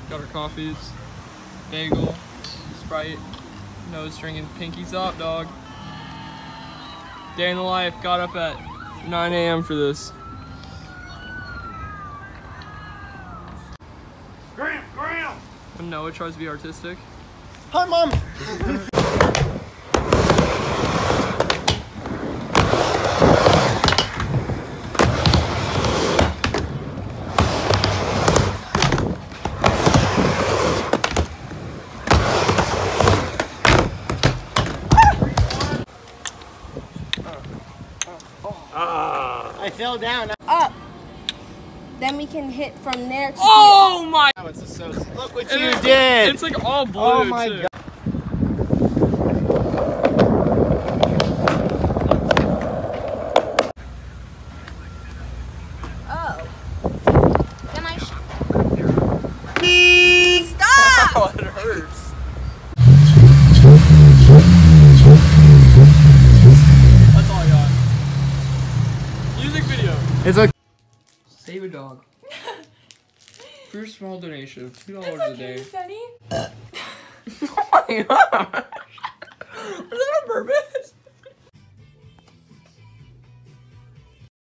Got our coffees, bagel, Sprite, nose drinking, pinkies up, dog. Day in the life, got up at 9 a.m. for this. Graham! When Noah tries to be artistic. Hi, Mom! I fell down. Up. Then we can hit from there to Oh my! Look what you did! It's like all blue. Oh my too. God. Oh. Then I Stop! Oh, it hurts. That's all I got. Music video. It's okay. Save a dog. For your small donation of $2 a day. Sunny. Oh my god! Was that on purpose?